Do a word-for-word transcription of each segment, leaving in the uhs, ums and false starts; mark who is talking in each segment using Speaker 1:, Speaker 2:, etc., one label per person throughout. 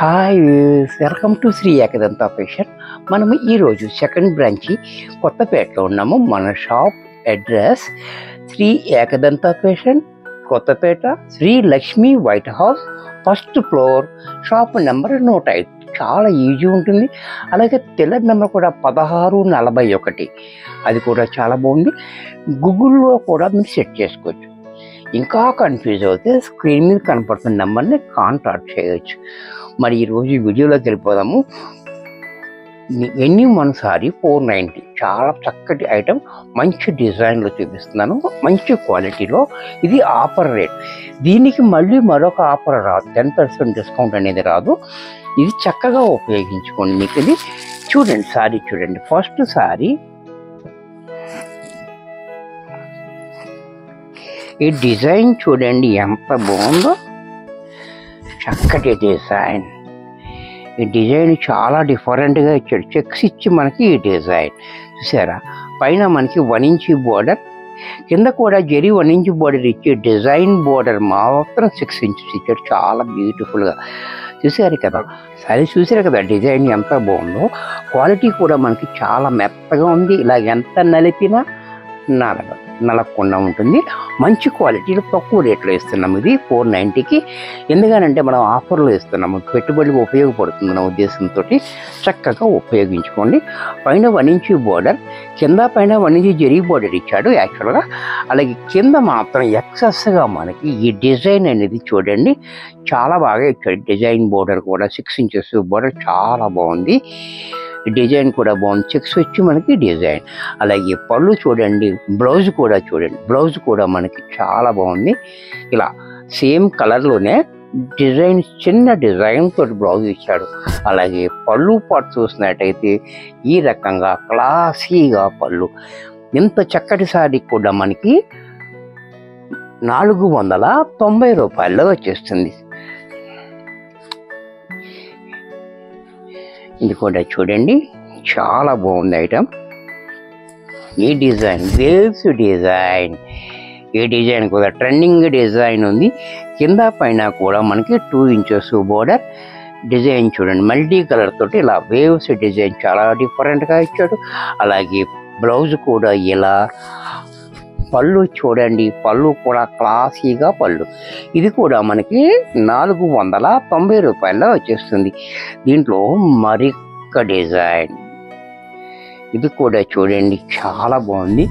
Speaker 1: Hi welcome to Shri Ekadanta fashion. మనము ఈరోజు second branch కొత్తపేటలో ఉన్నాము. మన shop address Shri Ekadanta fashion, Kothapeta, Shri Lakshmi white house, first floor, shop number నూట ఐదు. చాలా ఈజీ ఉంటుంది. అలాగే తెల్ల నెంబర్ కూడా పదహారు నలభై ఒకటి, అది కూడా చాలా బాగుంది. గూగుల్లో కూడా మీరు సెట్ చేసుకోవచ్చు. ఇంకా కన్ఫ్యూజ్ అవుతే స్క్రీన్ మీద కనపడుతున్న నెంబర్ని కాంటాక్ట్ చేయవచ్చు. మరి ఈరోజు వీడియోలోకి వెళ్ళిపోదాము. ఎన్ని వన్ సారీ ఫోర్ నైంటీ, చాలా చక్కటి ఐటెం, మంచి డిజైన్లో చూపిస్తున్నాను, మంచి క్వాలిటీలో. ఇది ఆఫర్ రేట్. దీనికి మళ్ళీ మరొక ఆఫర్ రాదు, టెన్ పర్సెంట్ డిస్కౌంట్ అనేది రాదు. ఇది చక్కగా ఉపయోగించుకోండి. మీకు ఇది చూడండి, సారీ చూడండి. ఫస్ట్ సారీ, ఈ డిజైన్ చూడండి ఎంత బాగుందో, చక్కటి డిజైన్. ఈ డిజైన్ చాలా డిఫరెంట్గా ఇచ్చాడు. చెక్స్ ఇచ్చి మనకి ఈ డిజైన్ చూసారా. పైన మనకి వన్ ఇంచ్ బోర్డర్, కింద కూడా జరీ వన్ ఇంచ్ బోర్డర్ ఇచ్చి డిజైన్ బోర్డర్ మాత్రం సిక్స్ ఇంచెస్ ఇచ్చాడు. చాలా బ్యూటిఫుల్గా చూసారు కదా. సరే చూసారు కదా డిజైన్ ఎంత బాగుందో. క్వాలిటీ కూడా మనకి చాలా మెత్తగా ఉంది. ఇలా ఎంత నలిపినా నలగ నలగకుండా ఉంటుంది. మంచి క్వాలిటీలో తక్కువ రేట్లో ఇస్తున్నాము. ఇది ఫోర్ నైంటీకి. ఎందుకనంటే మనం ఆఫర్లో ఇస్తున్నాము, పెట్టుబడికి ఉపయోగపడుతుంది నా ఉద్దేశంతో. చక్కగా ఉపయోగించుకోండి. పైన వన్ ఇంచ్ బోర్డర్, కింద పైన వన్ ఇంచ్ జరీ బోర్డర్ ఇచ్చాడు యాక్చువల్గా. అలాగే కింద మాత్రం ఎక్సెస్గా మనకి ఈ డిజైన్ అనేది చూడండి చాలా బాగా ఇచ్చాడు. డిజైన్ బోర్డర్ కూడా సిక్స్ ఇంచెస్ బోర్డర్ చాలా బాగుంది. డిజైన్ కూడా బాగుంది. చెక్స్ వచ్చి మనకి డిజైన్. అలాగే పళ్ళు చూడండి, బ్లౌజ్ కూడా చూడండి, బ్లౌజ్ కూడా మనకి చాలా బాగుంది. ఇలా సేమ్ కలర్లోనే డిజైన్, చిన్న డిజైన్ తోటి బ్లౌజ్ ఇచ్చాడు. అలాగే పళ్ళు పాటు చూసినట్టయితే ఈ రకంగా క్లాసీగా పళ్ళు. ఇంత చక్కటి సారీ కూడా మనకి నాలుగు వందల తొంభై రూపాయల్లో వచ్చేస్తుంది. ఇది కూడా చూడండి చాలా బాగుంది ఐటమ్. ఈ డిజైన్ వేవ్స్ డిజైన్, ఈ డిజైన్ కూడా ట్రెండింగ్ డిజైన్ ఉంది. కింద పైన కూడా మనకి టూ ఇంచెస్ బోర్డర్ డిజైన్ చూడండి, మల్టీ కలర్ తోటి ఇలా వేవ్స్ డిజైన్ చాలా డిఫరెంట్గా ఇచ్చాడు. అలాగే బ్లౌజ్ కూడా ఇలా, పళ్ళు చూడండి, పళ్ళు కూడా క్లాసీగా పళ్ళు. ఇది కూడా మనకి నాలుగు వందల తొంభై రూపాయల్లో వచ్చేస్తుంది. దీంట్లో మరొక డిజైన్, ఇది కూడా చూడండి చాలా బాగుంది.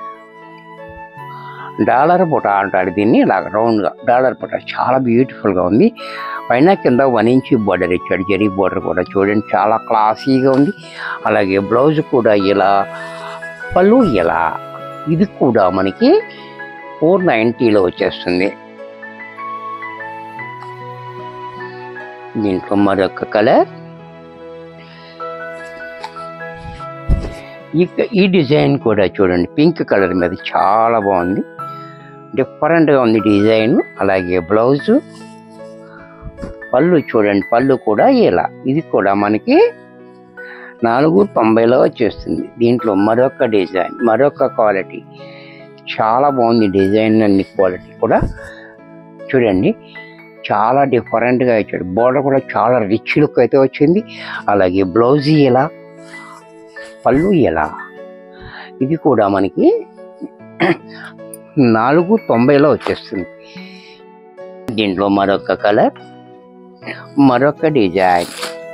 Speaker 1: డాలర్ బుట్ట అంటాడు దీన్ని, ఇలా రౌండ్గా డాలర్ బుట్ట చాలా బ్యూటిఫుల్గా ఉంది. పైన కింద వన్ ఇంచ్ బోర్డర్ ఇచ్చాడు, జరీ బోర్డర్ కూడా చూడండి చాలా క్లాసీగా ఉంది. అలాగే బ్లౌజ్ కూడా ఇలా, పళ్ళు ఇలా. ఇది కూడా మనకి ఫోర్ నైంటీలో వచ్చేస్తుంది. దీంట్లో మరొక కలర్, ఇక ఈ డిజైన్ కూడా చూడండి పింక్ కలర్ మీద చాలా బాగుంది, డిఫరెంట్గా ఉంది డిజైన్. అలాగే బ్లౌజు, పళ్ళు చూడండి, పళ్ళు కూడా ఇలా. ఇది కూడా మనకి నాలుగు తొంభైలో వచ్చేస్తుంది. దీంట్లో మరొక డిజైన్, మరొక క్వాలిటీ చాలా బాగుంది. డిజైన్ అన్ని క్వాలిటీ కూడా చూడండి చాలా డిఫరెంట్గా ఇచ్చాడు. బోర్డర్ కూడా చాలా రిచ్ లుక్ అయితే వచ్చింది. అలాగే బ్లౌజ్ ఇలా, పళ్ళు ఇలా. ఇది కూడా మనకి నాలుగు తొంభైలో వచ్చేస్తుంది. దీంట్లో మరొక కలర్, మరొక డిజైన్.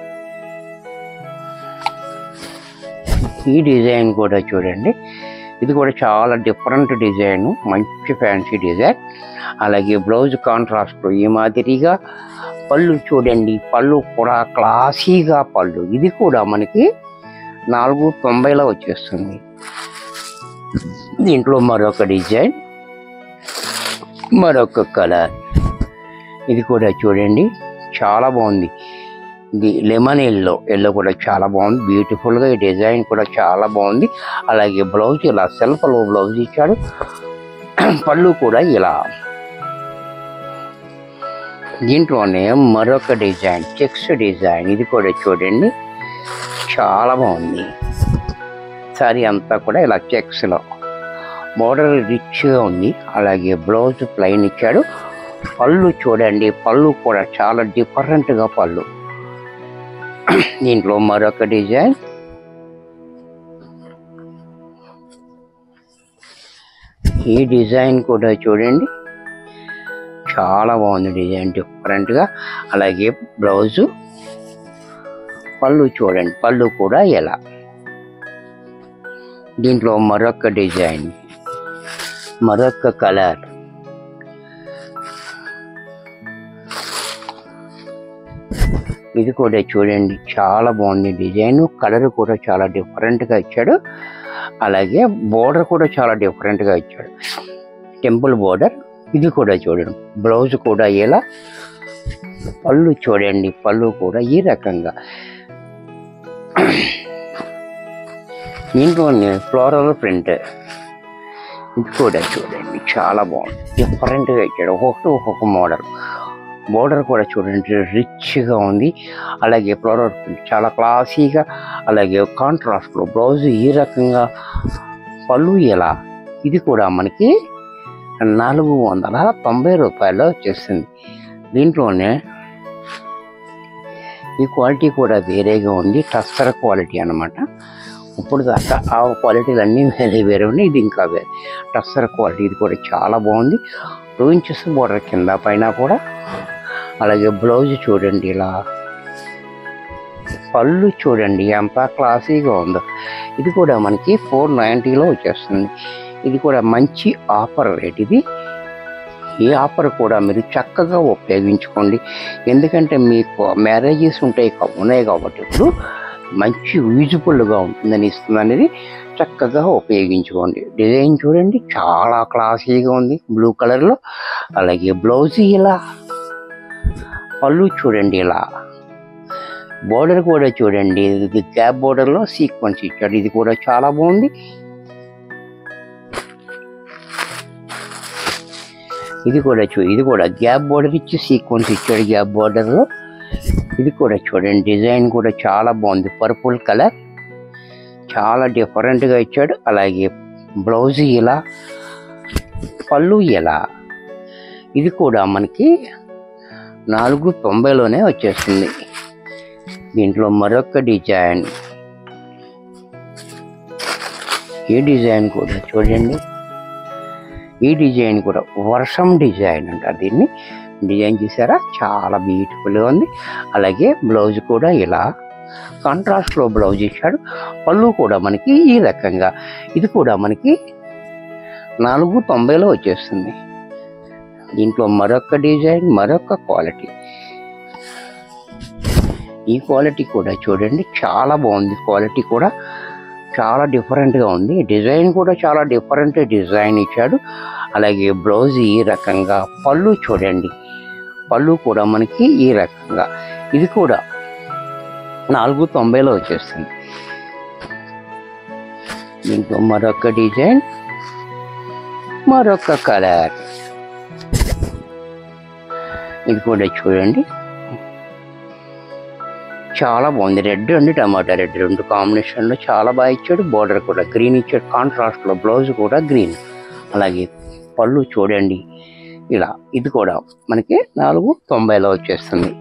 Speaker 1: ఈ డిజైన్ కూడా చూడండి, ఇది కూడా చాలా డిఫరెంట్ డిజైన్, మంచి ఫ్యాన్సీ డిజైన్. అలాగే బ్లౌజ్ కాంట్రాస్ట్ ఈ మాదిరిగా. పళ్ళు చూడండి, పళ్ళు కూడా క్లాసీగా పళ్ళు. ఇది కూడా మనకి నాలుగు తొంభైలో వచ్చేస్తుంది. దీంట్లో మరొక డిజైన్, మరొక కలర్. ఇది కూడా చూడండి చాలా బాగుంది. ఇది లెమన్ ఎల్లో, ఎల్లో కూడా చాలా బాగుంది బ్యూటిఫుల్గా. ఈ డిజైన్ కూడా చాలా బాగుంది. అలాగే బ్లౌజ్ ఇలా సెల్ఫ్లో బ్లౌజ్ ఇచ్చాడు. పళ్ళు కూడా ఇలా. దీంట్లోనే మరొక డిజైన్, చెక్స్ డిజైన్. ఇది కూడా చూడండి చాలా బాగుంది. సారీ అంతా కూడా ఇలా చెక్స్లో బోర్డర్ రిచ్గా ఉంది. అలాగే బ్లౌజ్ ప్లెయిన్ ఇచ్చాడు. పళ్ళు చూడండి, పళ్ళు కూడా చాలా డిఫరెంట్గా పళ్ళు. దీంట్లో మరొక డిజైన్. ఈ డిజైన్ కూడా చూడండి, చాలా బాగుంది డిజైన్, డిఫరెంట్గా. అలాగే బ్లౌజు, పళ్ళు చూడండి, పళ్ళు కూడా ఎలా. దీంట్లో మరొక డిజైన్, మరొక కలర్. ఇది కూడా చూడండి, చాలా బాగుంది డిజైన్. కలర్ కూడా చాలా డిఫరెంట్గా ఇచ్చాడు. అలాగే బోర్డర్ కూడా చాలా డిఫరెంట్గా ఇచ్చాడు, టెంపుల్ బోర్డర్. ఇది కూడా చూడండి, బ్లౌజ్ కూడా ఎలా. పళ్ళు చూడండి, పళ్ళు కూడా ఈ రకంగా. దీంట్లో ఫ్లోరల్ ప్రింట్. ఇది కూడా చూడండి, చాలా బాగుంది, డిఫరెంట్గా ఇచ్చాడు. ఒక్కొక్కటి ఒక్కొక్క మోడల్. బోర్డర్ కూడా చూడండి, రిచ్గా ఉంది. అలాగే ఫ్లోరల్ ప్రింట్ చాలా క్లాసీగా. అలాగే కాంట్రాస్ట్లో బ్లౌజ్ ఈ రకంగా. పళ్ళు ఎలా. ఇది కూడా మనకి నాలుగు వందల తొంభై రూపాయలు వచ్చేస్తుంది. దీంట్లోనే ఈ క్వాలిటీ కూడా వేరేగా ఉంది, టస్సర్ క్వాలిటీ అన్నమాట. ఇప్పుడు దాకా ఆ క్వాలిటీలన్నీ వేరే వేరే ఉన్నాయి, ఇది ఇంకా వేరే టస్సర్ క్వాలిటీ. ఇది కూడా చాలా బాగుంది. టూ ఇంచెస్ బోర్డర్ కింద పైన కూడా. అలాగే బ్లౌజ్ చూడండి ఇలా. పళ్ళు చూడండి ఎంత క్లాసీగా ఉందో. ఇది కూడా మనకి ఫోర్ నైంటీలో వచ్చేస్తుంది. ఇది కూడా మంచి ఆఫర్ రేట్. ఇది ఈ ఆఫర్ కూడా మీరు చక్కగా ఉపయోగించుకోండి. ఎందుకంటే మీకు మ్యారేజెస్ ఉంటాయి ఉన్నాయి కాబట్టి ఇప్పుడు మంచి యూజ్ఫుల్గా ఉంటుందని ఇస్తుంది అనేది. చక్కగా ఉపయోగించుకోండి. డిజైన్ చూడండి, చాలా క్లాసీగా ఉంది, బ్లూ కలర్లో. అలాగే బ్లౌజ్ ఇలా. పళ్ళు చూడండి ఇలా. బోర్డర్ కూడా చూడండి, ఇది గ్యాప్ బోర్డర్లో సీక్వెన్స్ ఇచ్చాడు. ఇది కూడా చాలా బాగుంది. ఇది కూడా చూ ఇది కూడా గ్యాప్ బోర్డర్ ఇచ్చి సీక్వెన్స్ ఇచ్చాడు గ్యాప్ బోర్డర్లో. ఇది కూడా చూడండి, డిజైన్ కూడా చాలా బాగుంది. పర్పుల్ కలర్ చాలా డిఫరెంట్గా ఇచ్చాడు. అలాగే బ్లౌజ్ ఇలా, పళ్ళు ఇలా. ఇది కూడా మనకి నాలుగు తొంభైలోనే వచ్చేస్తుంది. దీంట్లో మరొక డిజైన్. ఈ డిజైన్ కూడా చూడండి, ఈ డిజైన్ కూడా వర్షం డిజైన్ అంటారు దీన్ని. డిజైన్ చూసారా, చాలా బ్యూటిఫుల్గా ఉంది. అలాగే బ్లౌజ్ కూడా ఇలా కాంట్రాస్ట్లో బ్లౌజ్ ఇచ్చాడు. పళ్ళు కూడా మనకి ఈ రకంగా. ఇది కూడా మనకి నాలుగు తొంభైలో వచ్చేస్తుంది. దీంట్లో మరొక డిజైన్, మరొక క్వాలిటీ. ఈ క్వాలిటీ కూడా చూడండి, చాలా బాగుంది. క్వాలిటీ కూడా చాలా డిఫరెంట్గా ఉంది. డిజైన్ కూడా చాలా డిఫరెంట్ డిజైన్ ఇచ్చాడు. అలాగే బ్లౌజ్ ఈ రకంగా. పళ్ళు చూడండి, పళ్ళు కూడా మనకి ఈ రకంగా. ఇది కూడా నాలుగు తొంభైలో వచ్చేస్తుంది. దీంట్లో మరొక డిజైన్, మరొక కలర్. ఇది కూడా చూడండి, చాలా బాగుంది. రెడ్ అండి టమాటా రెడ్ రెండు కాంబినేషన్లో చాలా బాగా ఇచ్చాడు. బోర్డర్ కూడా గ్రీన్ ఇచ్చాడు, కాంట్రాస్ట్లో బ్లౌజ్ కూడా గ్రీన్. అలాగే పళ్ళు చూడండి ఇలా. ఇది కూడా మనకి నాలుగు తొంభైలో వచ్చేస్తుంది.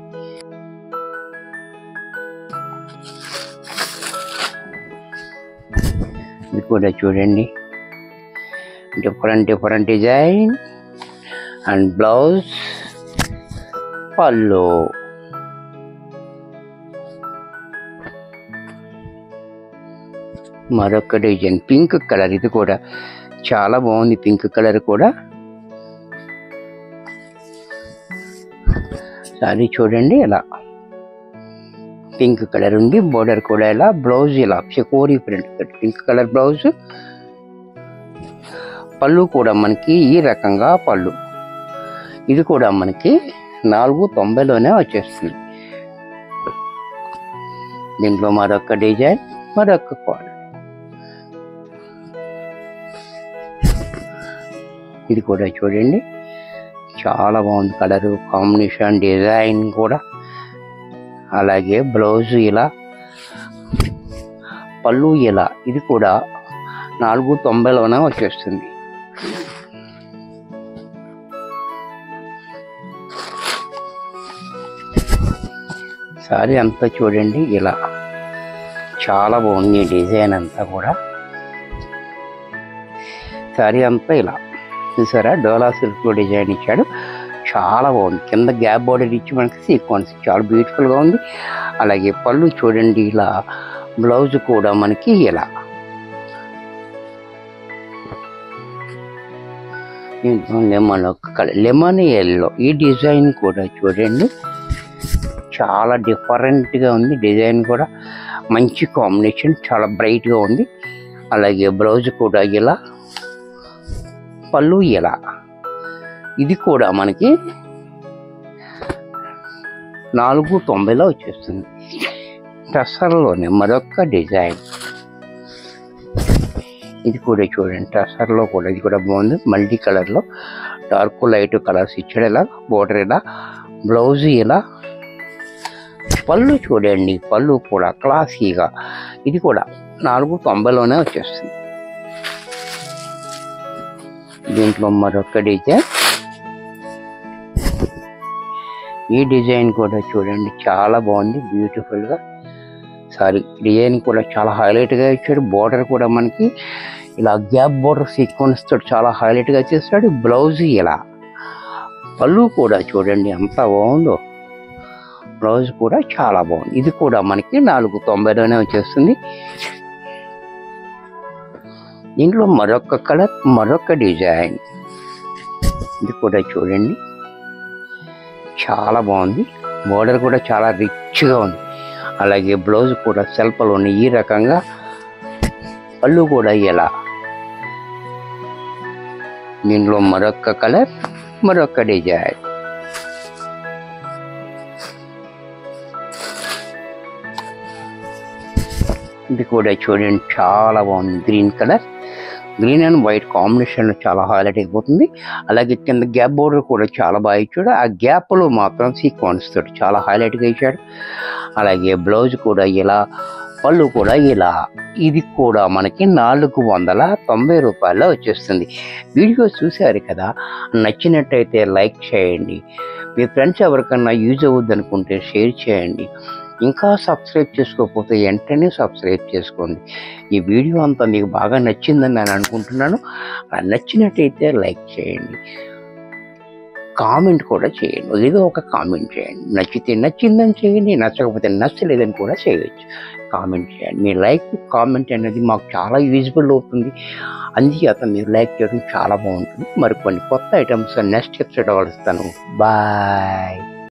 Speaker 1: ఇది కూడా చూడండి, different different design and blouse, పళ్ళు. మరొక డిజైన్ పింక్ కలర్. ఇది కూడా చాలా బాగుంది, పింక్ కలర్ కూడా. సారీ చూడండి ఇలా పింక్ కలర్ ఉంది. బోర్డర్ కూడా ఇలా. బ్లౌజ్ ఇలా చెకోరీ ప్రింట్ పింక్ కలర్ బ్లౌజ్. పళ్ళు కూడా మనకి ఈ రకంగా పళ్ళు. ఇది కూడా మనకి నాలుగు తొంభైలోనే వచ్చేస్తుంది. దీంట్లో మరొక డిజైన్, మరొక క్వాలిటీ. ఇది కూడా చూడండి, చాలా బాగుంది కలరు కాంబినేషన్, డిజైన్ కూడా. అలాగే బ్లౌజ్ ఇలా, పళ్ళు ఇలా. ఇది కూడా నాలుగు తొంభైలోనే వచ్చేస్తుంది. సారీ అంతా చూడండి ఇలా చాలా బాగుంది ఈ డిజైన్ అంతా కూడా. సారీ అంతా ఇలా చూసారా, డోలా సిల్క్లో డిజైన్ ఇచ్చాడు, చాలా బాగుంది. కింద గ్యాప్ బోర్డర్ ఇచ్చి మనకి సీక్వెన్స్ చాలా బ్యూటిఫుల్గా ఉంది. అలాగే పళ్ళు చూడండి ఇలా, బ్లౌజ్ కూడా మనకి ఇలా. లెమన్ ఒక కలర్, లెమన్ ఎల్లో. ఈ డిజైన్ కూడా చూడండి చాలా డిఫరెంట్గా ఉంది. డిజైన్ కూడా మంచి కాంబినేషన్, చాలా బ్రైట్గా ఉంది. అలాగే బ్లౌజ్ కూడా ఇలా, పళ్ళు ఇలా. ఇది కూడా మనకి నాలుగు తొంభైలో వచ్చేస్తుంది. టసర్లోనే మరొక డిజైన్, ఇది కూడా చూడండి టసర్లో కూడా, ఇది కూడా బాగుంది. మల్టీ కలర్లో డార్క్ లైట్ కలర్స్ ఇచ్చాడు ఇలా, బోర్డర్ ఇలా, బ్లౌజ్ ఇలా. పళ్ళు చూడండి, పళ్ళు కూడా క్లాసీగా, ఇది కూడా నాలుగు తొంభైలోనే వచ్చేస్తుంది. దీంట్లో మరొక డిజైన్, ఈ డిజైన్ కూడా చూడండి చాలా బాగుంది, బ్యూటిఫుల్గా. సారీ డిజైన్ కూడా చాలా హైలైట్గా ఇచ్చాడు. బోర్డర్ కూడా మనకి ఇలా గ్యాప్ బోర్డర్ సీక్వెన్స్ తోటి చాలా హైలైట్గా చేస్తాడు. బ్లౌజ్ ఇలా, పళ్ళు కూడా చూడండి ఎంత బాగుందో, బ్లౌజ్ కూడా చాలా బాగుంది. ఇది కూడా మనకి నాలుగు తొంభైలోనే వచ్చేస్తుంది. దీంట్లో మరొక కలర్, మరొక డిజైన్, ఇది కూడా చూడండి చాలా బాగుంది. బోర్డర్ కూడా చాలా రిచ్గా ఉంది. అలాగే బ్లౌజ్ కూడా సెల్ఫ్లో ఉన్న ఈ రకంగా, పళ్ళు కూడా ఇలా. దీంట్లో మరొక కలర్, మరొక డిజైన్, ఇది కూడా చూడండి చాలా బాగుంది. Green colour, green and white కాంబినేషన్లో చాలా హైలైట్ అయిపోతుంది. అలాగే కింద గ్యాప్ బోర్డర్ కూడా చాలా బాగా ఇచ్చాడు. ఆ గ్యాప్లో మాత్రం సీక్వెన్స్ తోటి చాలా హైలైట్గా ఇచ్చాడు. అలాగే బ్లౌజ్ కూడా ఇలా, పళ్ళు కూడా ఇలా. ఇది కూడా మనకి నాలుగు వందల తొంభై రూపాయల్లో వచ్చేస్తుంది. వీడియో చూశారు కదా, నచ్చినట్టయితే లైక్ చేయండి. మీ ఫ్రెండ్స్ ఎవరికన్నా యూజ్ అవుద్ది అనుకుంటే షేర్ చేయండి. ఇంకా సబ్స్క్రైబ్ చేసుకోకపోతే వెంటనే సబ్స్క్రైబ్ చేసుకోండి. ఈ వీడియో అంతా మీకు బాగా నచ్చిందని నేను అనుకుంటున్నాను. నచ్చినట్టయితే లైక్ చేయండి, కామెంట్ కూడా చేయండి, ఏదో ఒక కామెంట్ చేయండి. నచ్చితే నచ్చిందని చేయండి, నచ్చకపోతే నచ్చలేదని కూడా చేయవచ్చు. కామెంట్ చేయండి. మీ లైక్ కామెంట్ అనేది మాకు చాలా యూజ్ఫుల్ అవుతుంది. అందుచేత మీరు లైక్ చేయడం చాలా బాగుంటుంది. మరికొన్ని కొత్త ఐటమ్స్ నెక్స్ట్ ఎపిసోడ్ వస్తాను. బాయ్.